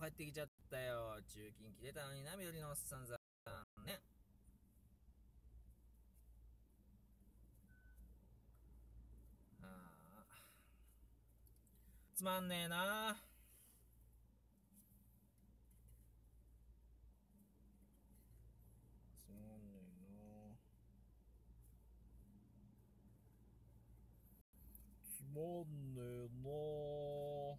帰ってきちゃったよ。中勤切れたのにな、緑のおっさんさんね。ああ、つまんねえな。つまんねえな。つまんねえな。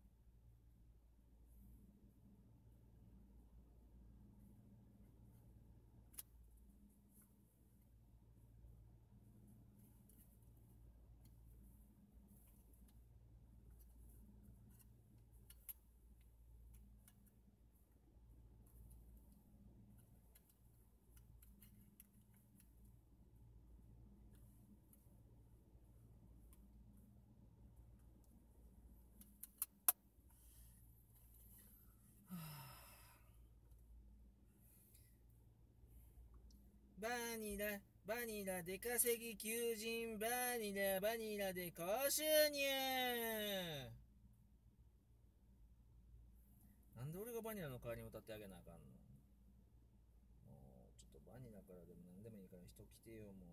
バニラ、バニラで稼ぎ求人、バニラ、バニラで高収入。なんで俺がバニラの代わりに歌ってあげなあかんの。もうちょっとバニラからでも何でもいいから人来てよ、もう。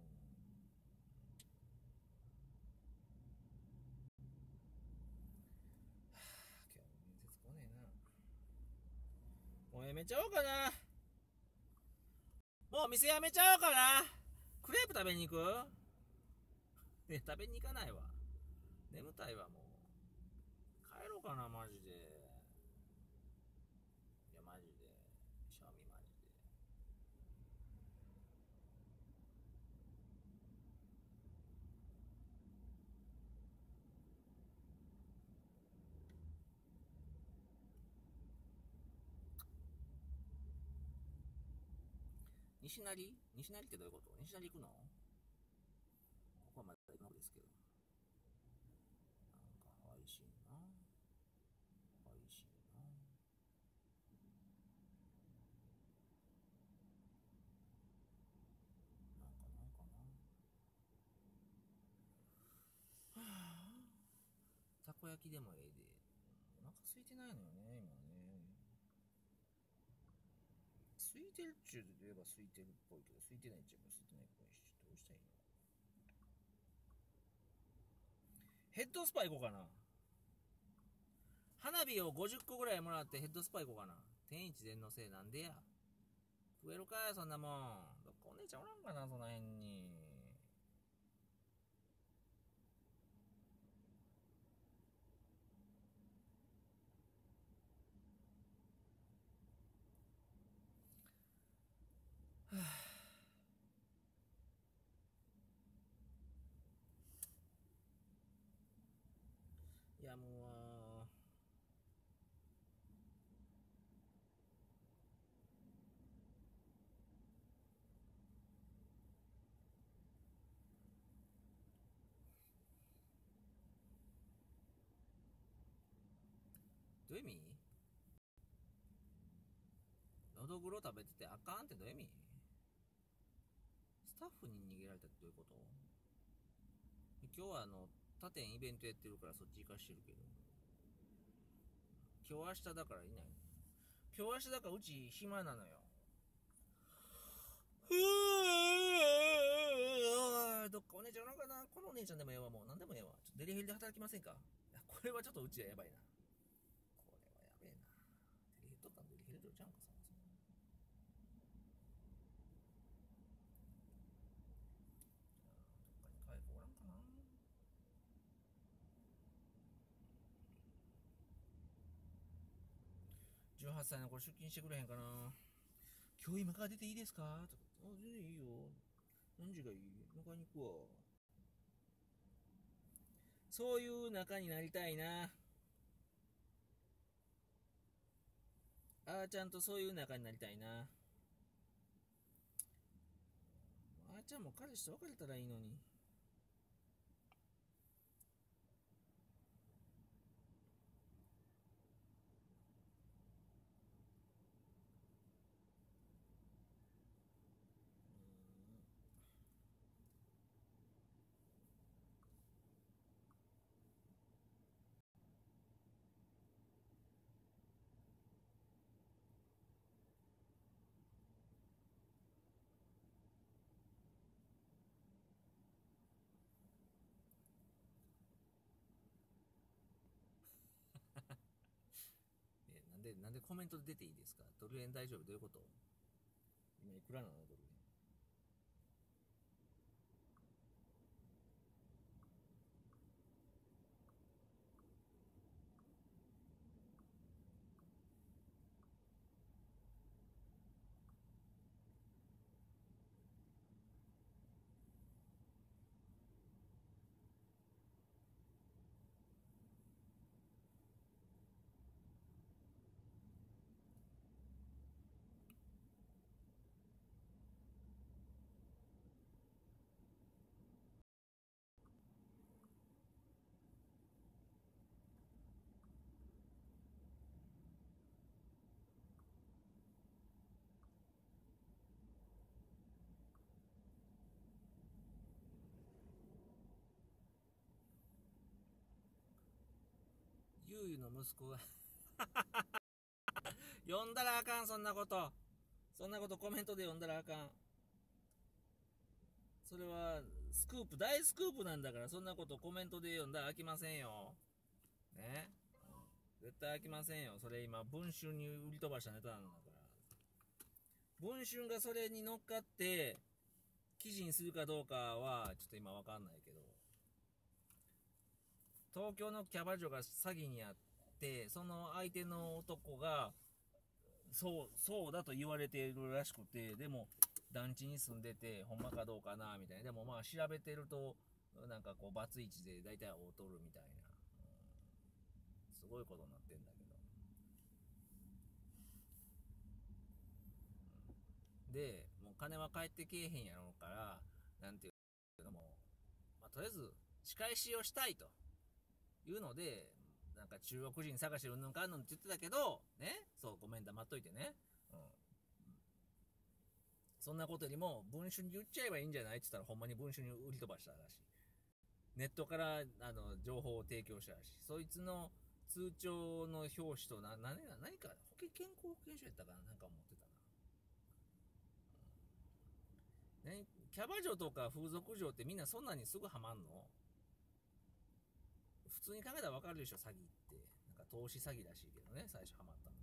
今日も面接来ねえな。もうやめちゃおうかな。もう店やめちゃおうかな。クレープ食べに行く？ね、食べに行かないわ。眠たいわ、もう。帰ろうかな、マジで。いや、マジで。賞味マジで。西成？西成ってどういうこと？西成行くの？ここはまだ行くのですけど。なんか、配信な。配信な。なんかな。はぁ。たこ焼きでもええで。お腹空いてないのよね、今ね。空いてるっちゅうと言えば空いてるっぽいけど、空いてないっちゅえば空いてないっぽいし、どうしたらいいの？ヘッドスパ行こうかな。花火を50個ぐらいもらってヘッドスパ行こうかな。天一伝のせいなんでや。食えるかよ、そんなもん。どっかお姉ちゃんおらんかな、その辺に。いや、もどういう意味？のどぐろ食べててあかんってどういう意味？スタッフに逃げられたってどういうこと？今日は他店イベントやってるからそっち行かしてるけど、今日明日だからいない。今日明日だからうち暇なのよ。ふぅー、どっかお姉ちゃんおらんかな。このお姉ちゃんでもええわ、もう何でもええわ。ちょっとデリヘルで働きませんか？いや、これはちょっとうちはやばいな。これはやべえな。デリヘルとったんデリヘルちゃうんか、そもそも。どっかに帰る子おらんかな。18歳の子出勤してくれへんかな。今日今から出ていいですかとか。あ、全然いいよ。何時がいい？迎えに行くわ。そういう仲になりたいな。あーちゃんとそういう仲になりたいな。あーちゃんも彼氏と別れたらいいのに。 なんでコメントで出ていいですか？ドル円大丈夫？どういうこと？今いくらなのドル円。ゆうゆの息子が読んだらあかん、そんなこと。そんなことコメントで読んだらあかん。それはスクープ、大スクープなんだから、そんなことコメントで読んだらあきませんよ。ね。絶対あきませんよ。それ今、文春に売り飛ばしたネタなんだから。文春がそれに乗っかって、記事にするかどうかは、ちょっと今わかんないけど、東京のキャバ嬢が詐欺にあって、その相手の男が、そうだと言われているらしくて、でも、団地に住んでて、ほんまかどうかな、みたいな。でもまあ、調べてると、なんかこう、バツイチで大体会うとるみたいな。すごいことになってんだけど。で、もう金は返ってけえへんやろうから、なんていうのも、まあ、とりあえず、仕返しをしたいというので、なんか中国人探してうんぬんかんぬんって言ってたけど、ね、そう、ごめん黙っといてね。うん。そんなことよりも、文春に言っちゃえばいいんじゃないって言ったら、ほんまに文春に売り飛ばしたらしい。ネットから情報を提供したらしい。そいつの通帳の表紙と何か健康保険証やったかな、なんか持ってたな。ね、キャバ嬢とか風俗嬢ってみんなそんなにすぐハマんの？普通に考えたらわかるでしょ、詐欺って。なんか投資詐欺らしいけどね、最初ハマったの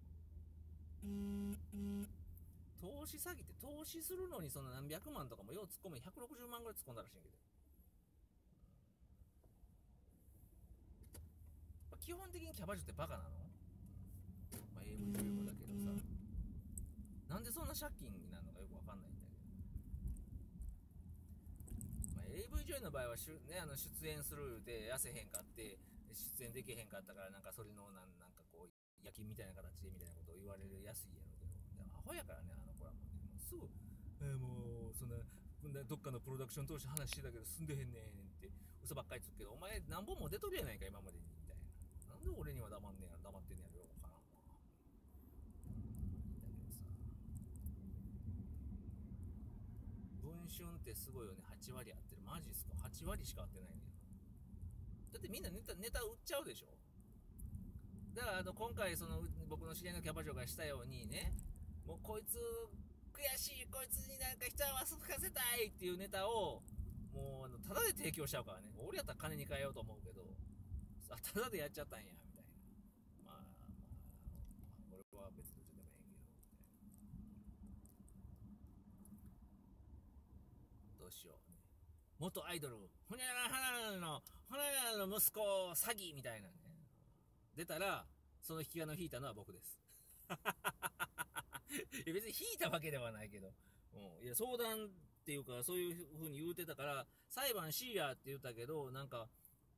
は。投資詐欺って投資するのにその何百万とかもよう突っ込め160万ぐらい突っ込んだらしいんけど。基本的にキャバ嬢ってバカなの？まあ AV 女優もだけどさ。なんでそんな借金になるのかよくわかんないんだけど。まあ、AV 女優の場合は出演するで痩せへんかって出演できへんかったからなんかそれのなんかこう夜勤みたいな形でみたいなことを言われるやすいやろうけど、でもアホやからね、あの子らもね、もうすぐ、もうそんなどっかのプロダクション通して話してたけど住んでへんねんって嘘ばっかりつくけど、お前何本も出とるやないか今までにみたいな。なんで俺には黙んねんやろ、黙ってんねやろよ分からんわ。だけどさ、文春ってすごいよね。8割合ってる。マジっすか？ 8 割しか合ってないね。だってみんなネタ売っちゃうでしょ。だから今回その僕の知り合いのキャバ嬢がしたようにね、もうこいつ悔しい、こいつになんか人は吹かせたいっていうネタをもうただで提供しちゃうからね。俺やったら金に変えようと思うけど、ただでやっちゃったんやみたいな。まあ俺は別にどっちでもええけど、どうしよう。元アイドルほにゃららの息子詐欺みたいなね、出たらその引き金を引いたのは僕です。いや別に引いたわけではないけど、いや相談っていうかそういう風に言うてたから裁判しいやって言ったけど、なんか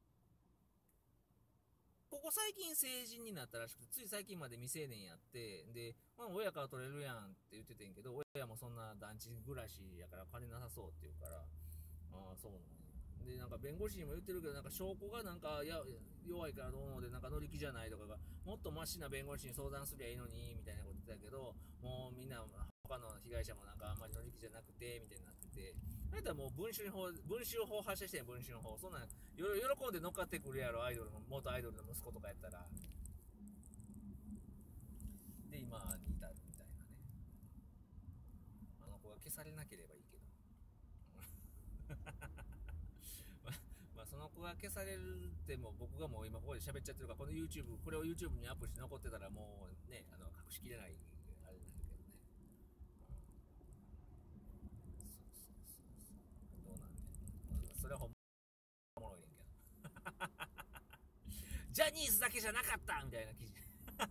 ここ最近成人になったらしくて、つい最近まで未成年やって、で、まあ、親から取れるやんって言っててんけど、親もそんな団地暮らしやから金なさそうって言うから、ああそうなんや。でなんか弁護士にも言ってるけど、なんか証拠がなんか弱いからどうのでなんか乗り気じゃないとかが、もっとマシな弁護士に相談すりゃいいのにみたいなこと言ってたけど、もうみんな他の被害者もなんかあんまり乗り気じゃなくてみたいになってて、あれだもう文春法発射してん、文春法。そんなん喜んで乗っかってくるやろ、元アイドルの息子とかやったら。で今に至るみたいなね。あの子が消されなければいいけど。まあその子こが消されるっても僕がもう今ここで喋っちゃってるから、この YouTube これを YouTube にアップして残ってたらもうね隠しきれないあれなんだけどね。そうそうそうそう、どうなんねん、それはほんまおもろいねんけどジャニーズだけじゃなかったみたいな記事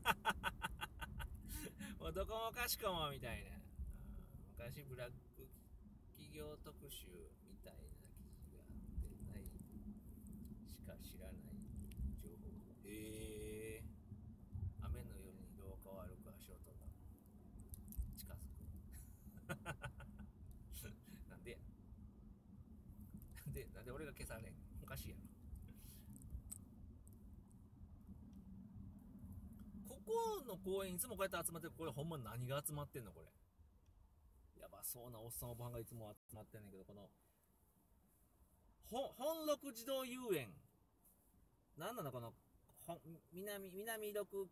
もうどこもかしこもみたいな、昔ブラック企業特集みたいな記事があってないしか知らない情報。へえ。雨の夜に廊下を歩く足音が近づくなんでや、なんで俺が消されん、おかしいやろ。ここの公園いつもこうやって集まってる。これほんま何が集まってんのこれ。やばそうなおっさんおばはんがいつも集まってんねんけど、この本六児童遊園、なんなのこの南六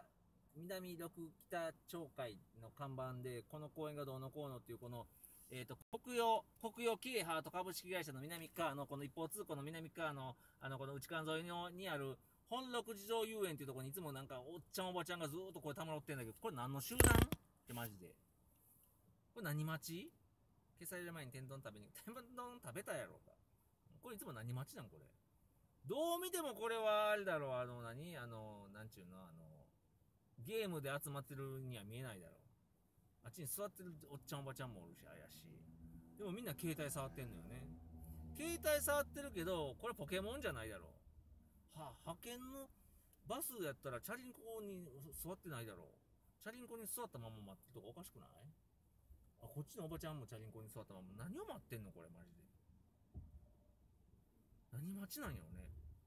北町会の看板で、この公園がどうのこうのっていう、この、国用京ハート株式会社の南側のこの一方通行の南側のこの内間沿いにある本六児童遊園っていうところにいつもなんかおっちゃんおばちゃんがずーっとこれたまろってんだけど、これ何の集団ってマジで。これ何待ち？消される前に天丼食べに、天丼食べたやろうか。これいつも何待ちなんこれ。どう見てもこれはあれだろう、なんちゅうの、ゲームで集まってるには見えないだろう。あっちに座ってるおっちゃんおばちゃんもおるし、怪しい。でもみんな携帯触ってんのよね。携帯触ってるけど、これポケモンじゃないだろう。派遣のバスやったらチャリンコに座ってないだろう。チャリンコに座ったまま待ってるとかおかしくない？あ、こっちのおばちゃんもチャリンコに座ったまま何を待ってんのこれマジで。何待ちなんやろね。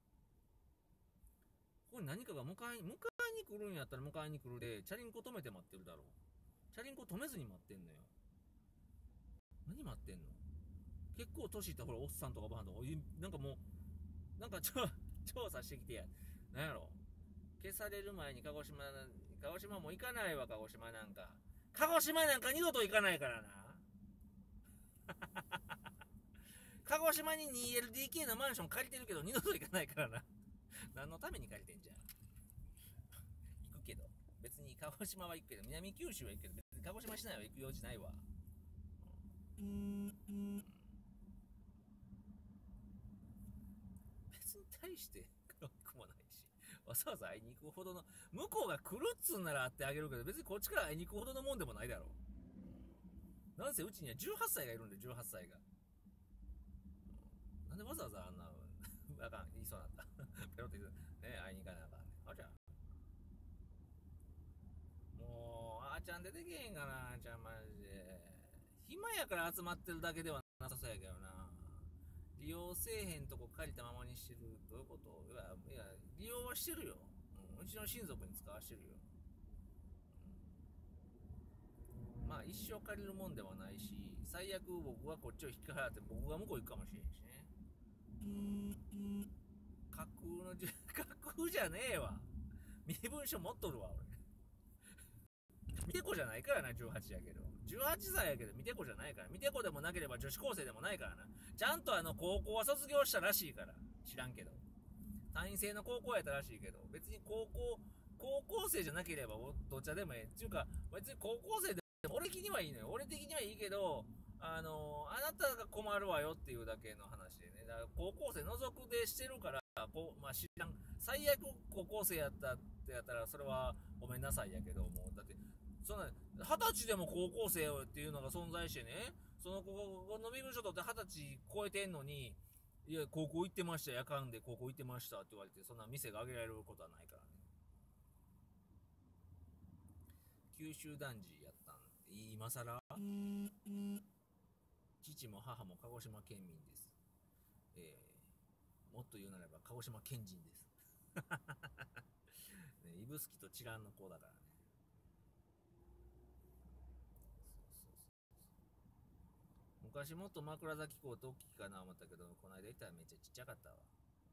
ここに何かが迎えに来るんやったら迎えに来るで、チャリンコ止めて待ってるだろう。チャリンコ止めずに待ってんのよ。何待ってんの？結構年いったほらおっさんとかおばはんとか、なんかもうなんか調査してきてや。なんやろ、消される前に鹿児島も行かないわ。鹿児島なんか二度と行かないからな鹿児島に 2LDK のマンション借りてるけど二度と行かないからな何のために借りてんじゃん。行くけど別に鹿児島は行くけど、南九州は行くけど別に鹿児島市内は行く用事ないわ。別に大して黒くもないし、わざわざ会いに行くほどの、向こうが来るっつんなら会ってあげるけど、別にこっちから会いに行くほどのもんでもないだろう。なんせうちには18歳がいるんで、18歳が。なんでわざわざあんなあかん、言いそうになったペロって言うね、会いに行かなあかんね。あ、じゃあもうあーちゃん出てけへんかな。あーちゃんマジで暇やから集まってるだけではなさそうやけどな。利用せえへんとこ借りたままにしてる。どういうこと？いや利用はしてるよ、うちの親族に使わしてるよ、まあ一生借りるもんではないし、最悪僕はこっちを引き払って僕が向こう行くかもしれんしね。架空じゃねえわ。身分証持っとるわ俺。見てこじゃないからな。18やけど、18歳やけど見てこじゃないから。見てこでもなければ女子高生でもないからな。ちゃんと高校は卒業したらしいから。知らんけど、単位制の高校やったらしいけど、別に高校生じゃなければどっちでもええっていうか、別に高校生でも俺的にはいいのよ。俺的にはいいけど、あなたが困るわよっていうだけの話でね。だから高校生除くでしてるから、まあ知らん。最悪高校生やったってやったらそれはごめんなさいやけども、だってそんな20歳でも高校生っていうのが存在してね、その子の身分証取って20歳超えてんのに、いや高校行ってました、夜間で高校行ってましたって言われて、そんな店が挙げられることはないからね。九州男児やったん今さら。父も母も鹿児島県民です。もっと言うならば鹿児島県人ですね、指宿とチランの子だからね。昔もっと枕崎港って大きいかな思ったけど、この間行ったらめっちゃちっちゃかったわ。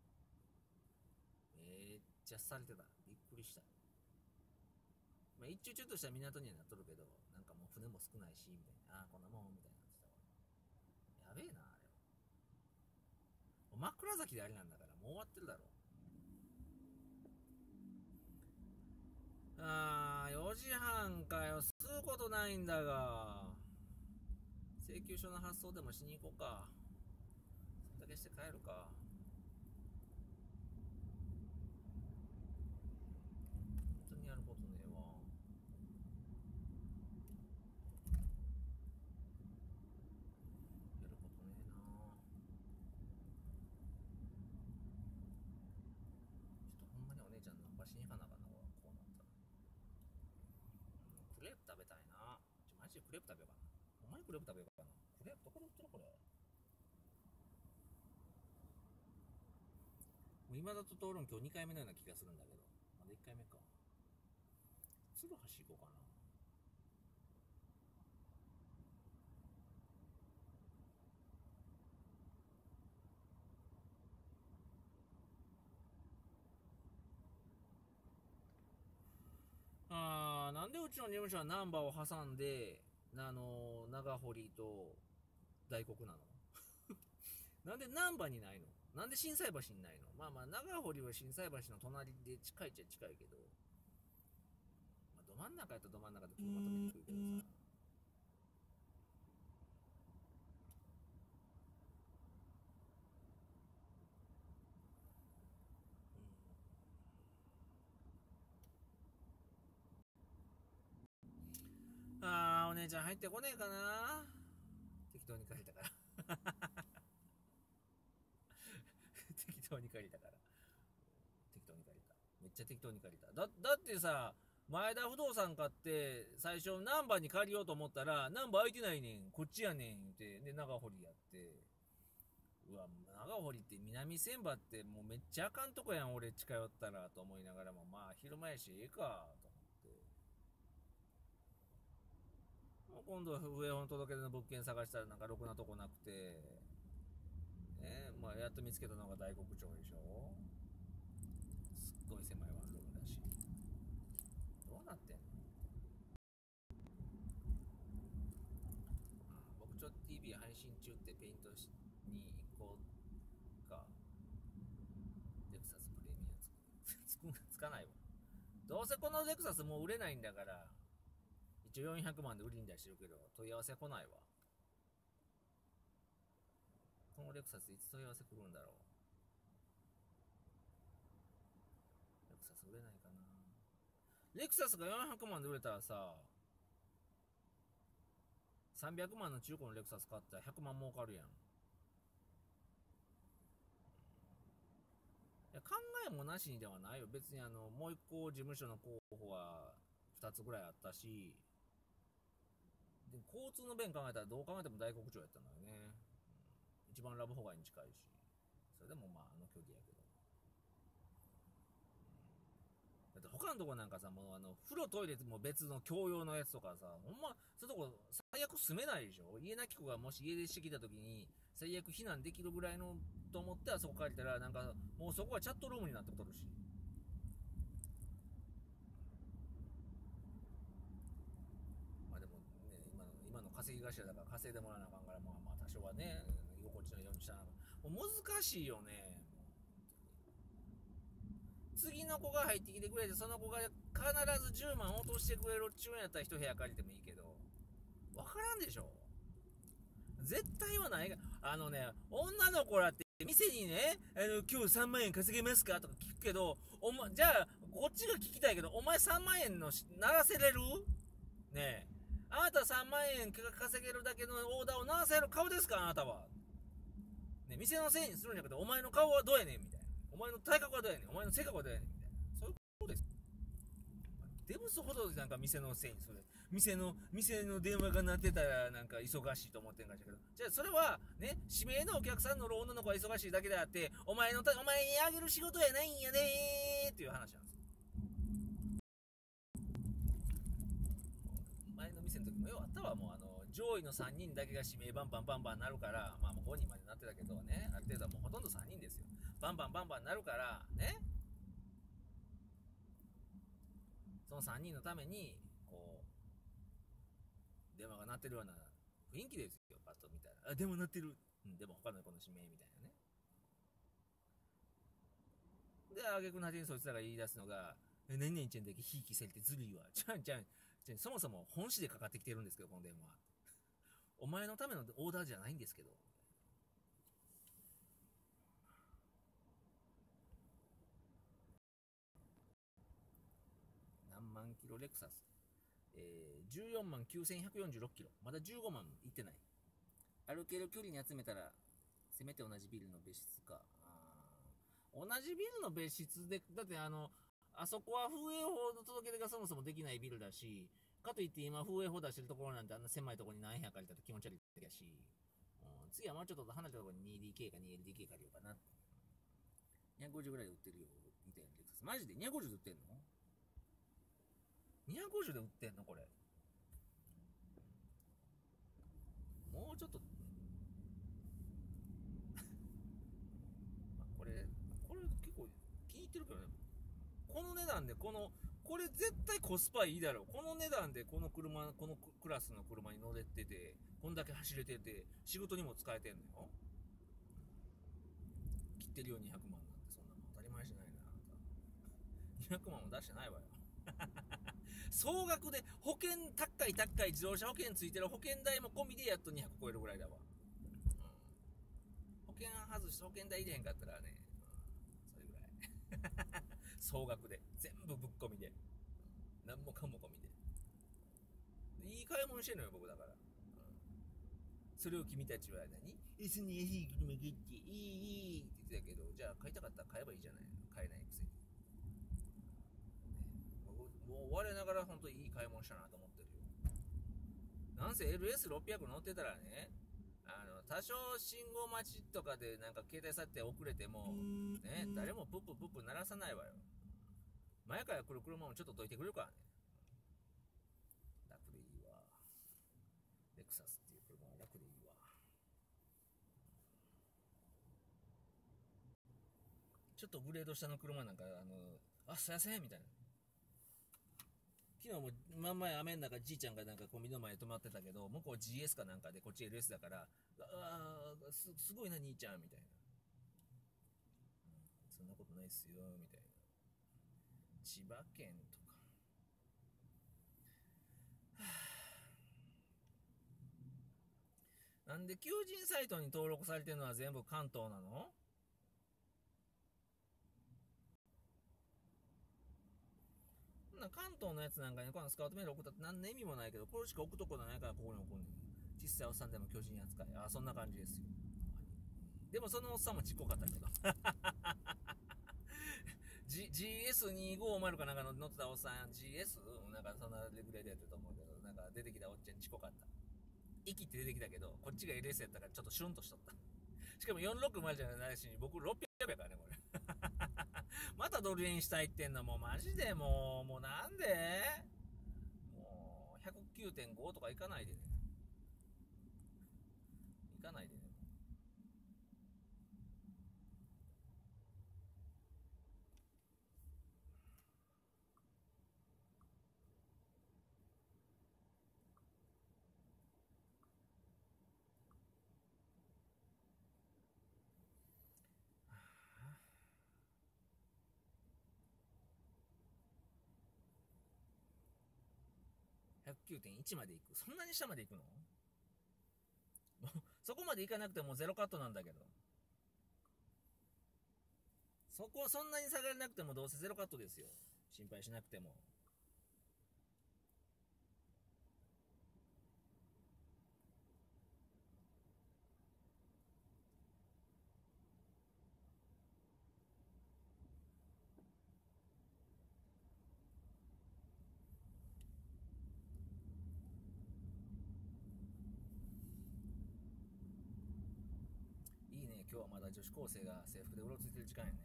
めっちゃされてた。びっくりした。まあ、一応ちょっとした港にはなっとるけど、なんかもう船も少ないしみたいな、ああこんなもんみたいなってたわ。やべえなあれ。 枕崎であれなんだから、もう終わってるだろ。4時半かよ。吸うことないんだが。請求書の発送でもしに行こうか。それだけして帰るか。本当にやることねえわ。やることねえな。ちょっとほんまにお姉ちゃんナンパしに行かなあかんな、こうなったら。クレープ食べたいな。マジでクレープ食べようかな。ほんまにクレープ食べようかな。クレープどこで売ってるこれ。もう今だと通るん今日2回目のような気がするんだけど。まだ1回目か。鶴橋行こうかな。なんでうちの事務所はナンバーを挟んで、長堀と大黒なのなんでナンバーにないの？なんで心斎橋にないの？まあまあ、長堀は心斎橋の隣で近いっちゃ近いけど、まあ、ど真ん中やったらど真ん中で車止めにくいけどさ。お姉ちゃん入ってこねえかな。適当に借りたから適当に借りたから。適当に借りた。めっちゃ適当に借りた。だってさ、前田不動産買って、最初ナンバーに借りようと思ったら、ナンバー空いてないねん、こっちやねん、って、で、長堀やって、うわ、長堀って南千葉ってもうめっちゃあかんとこやん、俺近寄ったら、と思いながらも、まあ、昼間やし、ええか、と思って。今度は上本届けの物件探したらなんかろくなとこなくて、まあ、やっと見つけたのが大黒町でしょ。すっごい狭いワンルームだし。どうなってんの？僕ちょっと TV 配信中ってペイントに行こうか。レクサスプレミアつかないわ。どうせこのレクサスもう売れないんだから、一応400万で売りに出してるけど、問い合わせ来ないわ。このレクサスいつ問い合わせ来るんだろう。レクサス売れないかな。レクサスが400万で売れたらさ、300万の中古のレクサス買ったら100万儲かるやん。いや、考えもなしにではないよ。別にもう一個事務所の候補は2つぐらいあったし、で交通の便考えたらどう考えても大黒町やったのよね。一番ラブホ街に近いし、それでもまあ距離やけど。だって他のとこなんかさ、もう風呂トイレも別の共用のやつとかさ、ほんま、そういうとこ最悪住めないでしょ。家なき子がもし家出してきた時に、最悪避難できるぐらいのと思ってあそこ借りたら、なんか、もうそこはチャットルームになってとるし。まあでもね、今の稼ぎ頭だから稼いでもらわなあかんから、まあ多少はね、居心地のようにしたら、もう難しいよね。次の子が入ってきてくれて、その子が必ず10万落としてくれるっちゅうんやったら一部屋借りてもいいけど、わからんでしょ。絶対はないが、女の子らって店にね、今日3万円稼げますかとか聞くけど、じゃあ、こっちが聞きたいけど、お前3万円の鳴らせれる？ねえ。あなた3万円稼げるだけのオーダーを鳴らせる顔ですかあなたは。ね、店のせいにするんじゃなくて、お前の顔はどうやねんみたいな。お前の体格はどうやねん。お前の性格はどうやねんみたいな。そういうことです。デブスほどなんか店のせいにする。店の電話が鳴ってたらなんか忙しいと思ってんかしらけど。じゃあそれはね、指名のお客さんの女の子が忙しいだけであって、お前にあげる仕事やないんやでーっていう話なんですよ。前の店の時もようあったわ。もう上位の3人だけが指名バンバンバンバンなるから、まあもう5人までなってたけどね、ある程度はもうほとんど3人ですよ。バンバンバンバンなるから、ね、その3人のために、こう、電話が鳴ってるような雰囲気ですよ、パッと見たら。あ、でも鳴ってる。うん、でも他の子の指名みたいなね。 で、あげくの果てにそいつらが言い出すのが、何々ちゃんだけひいきせんってずるいわ。じゃんじゃん。そもそも本誌でかかってきてるんですけど、この電話。お前のためのオーダーじゃないんですけど。何万キロレクサス。14万9146キロ。まだ15万いってない。歩ける距離に集めたら、せめて同じビルの別室か。同じビルの別室で、だってあそこは風営法の届け出がそもそもできないビルだし、かといって今風営法出してるところなんてあんな狭いところに何部屋借りたと気持ち悪いだし、次はもうちょっと離れたところに 2DK か 2LDK 借りようかな。250ぐらいで売ってるよ、みたいなレクサス。マジで250で売ってんの？ 250 で売ってんのこれ。もうちょっとこれ結構気に入ってるけどね。この値段でこれ絶対コスパいいだろ。この値段でこの車、このクラスの車に乗れてて、こんだけ走れてて、仕事にも使えてんのよ。切ってるよ200万なんてそんなの当たり前じゃないな。200万も出してないわよ。総額で保険高い自動車保険ついてる保険代も込みでやっと200超えるぐらいだわ。保険外して保険代入れへんかったらね、それぐらい。総額で全部ぶっ込みで、何もかも込みで。いい買い物してんのよ僕だから。それを君たちは何？そんな安い車買っていいって言ってたけど、じゃあ買いたかったら買えばいいじゃないの。買えないくせに。もう我ながら本当にいい買い物したなと思ってるよ。なんせ LS600 乗ってたらね、多少信号待ちとかでなんか携帯さって遅れても、ね、誰もプッププップ鳴らさないわよ。前から来る車もちょっとどいてくれるからね。楽でいいわ。レクサスっていう車は楽でいいわ。ちょっとグレード下の車なんか、すいませんみたいな。昨日も真ん前雨の中じいちゃんがなんかコンビニの前に止まってたけど、向こう GS かなんかでこっち LS だから、すごいな兄ちゃんみたいな、そんなことないっすよみたいな。千葉県とか、なんで求人サイトに登録されてるのは全部関東なの？関東のやつなんかにこのスカウトメール送ったって何の意味もないけど、これしか置くところないからここに送んねん。小さいおっさんでも巨人扱い。そんな感じですよ。でもそのおっさんもちっこかったけど。GS250 かなんか乗ってたおっさん、GS? なんかそんなレグレーでやってると思うけど、なんか出てきたおっちゃんちっこかった。息って出てきたけど、こっちが LS やったからちょっとシュンとしとった。しかも460じゃないし、僕600やからね、これ。またドル円下行ってんの？もうマジでもうなんで？もう 109.5 とかいかないでね。いかないでね。109.1 まで行く。そんなに下まで行くの？そこまで行かなくてもゼロカットなんだけど。そんなに下がらなくてもどうせゼロカットですよ。心配しなくても。いいね、今日はまだ女子高生が制服でうろついてる時間やね。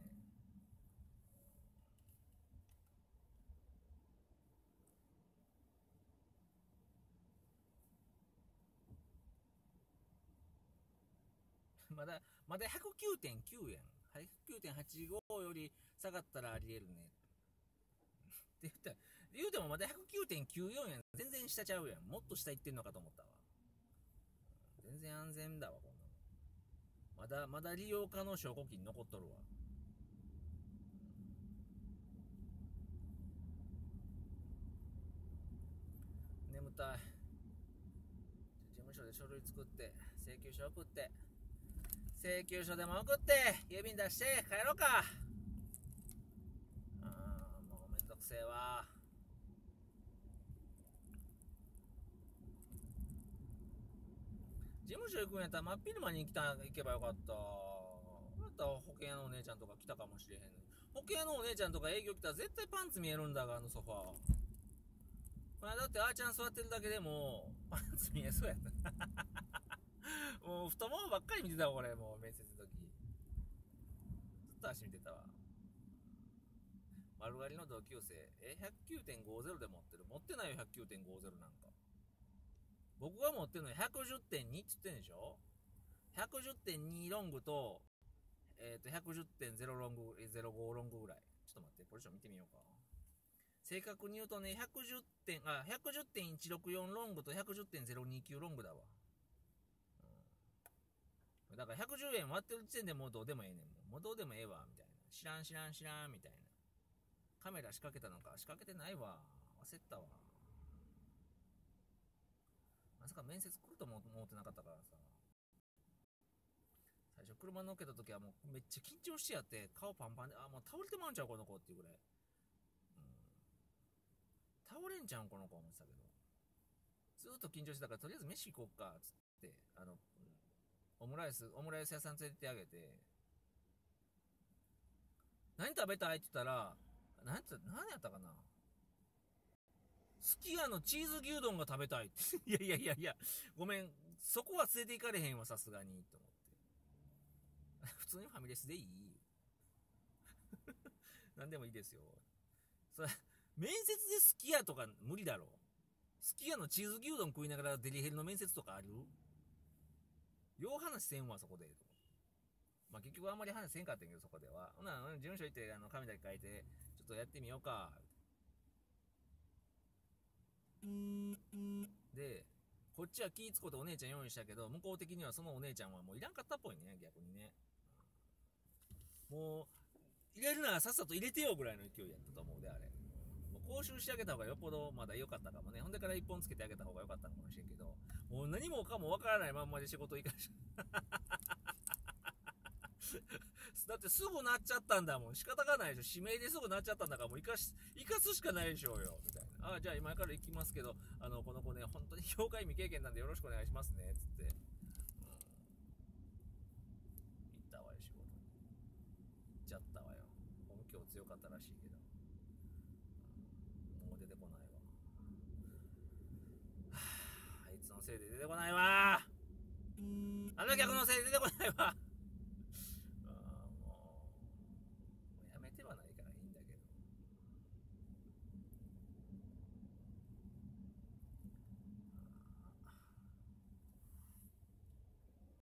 まだ 109.9 やん。109.85 より下がったらありえるね。って言うてもまだ 109.94 やん。全然下ちゃうやん。もっと下行ってんのかと思ったわ。全然安全だわ、こんなの。まだ利用可能証拠金残っとるわ。 眠たい。事務所で書類作って請求書送って、請求書でも送って郵便出して帰ろうか。もうめんどくせえわ。事務所行くんやったら真っ昼間に行けばよかった。また保険屋のお姉ちゃんとか来たかもしれへん。保険屋のお姉ちゃんとか営業来たら絶対パンツ見えるんだが、あのソファー。だってあーちゃん座ってるだけでもパンツ見えそうやった。もう太ももばっかり見てたわ、これ。もう面接の時ずっと足見てたわ。丸刈りの同級生、109.50 で持ってる。持ってないよ、109.50 なんか。僕が持ってるの 110.2 って言ってんでしょ。 110.2 ロングと、110.0 ロング、05ロングぐらい。ちょっと待って、ポジション見てみようか。正確に言うとね、110.164 ロングと 110.029 ロングだわ。だから110円割ってる時点でもうどうでもええねん。もうどうでもええわ、みたいな。知らん、みたいな。カメラ仕掛けたのか、仕掛けてないわ。焦ったわ。まさか面接来ると思ってなかったからさ。最初車乗っけた時はもうめっちゃ緊張してやって、顔パンパンで、もう倒れてまうんちゃうこの子っていうぐらい。倒れんちゃうんこの子思ってたけど。ずっと緊張してたから、とりあえず飯行こうか、つって、オムライス屋さん連れてってあげて、何食べたいって言ったら、何やったかな、すき家のチーズ牛丼が食べたいって。いや、ごめん、そこは連れて行かれへんわ、さすがに、と思って。普通にファミレスでいい何でもいいですよ。それ、面接ですき家とか無理だろ。すき家のチーズ牛丼食いながらデリヘルの面接とかある？よう話せんわ、そこで。まあ結局あんまり話せんかったんけど、そこでは。ほな、事務所行って、紙だけ書いて、ちょっとやってみようか。で、こっちは気ぃつこうとお姉ちゃん用意したけど、向こう的にはそのお姉ちゃんはもういらんかったっぽいね、逆にね。もう、入れるならさっさと入れてよぐらいの勢いやったと思うで、あれ。もう講習してあげた方がよっぽどまだ良かったかもね。ほんでから一本つけてあげた方が良かったのかもしれんけど、もう何もかもわからないまんまで仕事行かしだってすぐなっちゃったんだもん。仕方がないでしょ。指名ですぐなっちゃったんだから、もう生かすしかないでしょうよ。みたいな。じゃあ今から行きますけど、この子ね、本当に業界未経験なんでよろしくお願いしますね。つって。行ったわよ、仕事に。行っちゃったわよ。今日強かったらしいけど。もう出てこないわ。あいつのせいで出てこないわ。あの客のせいで出てこないわ。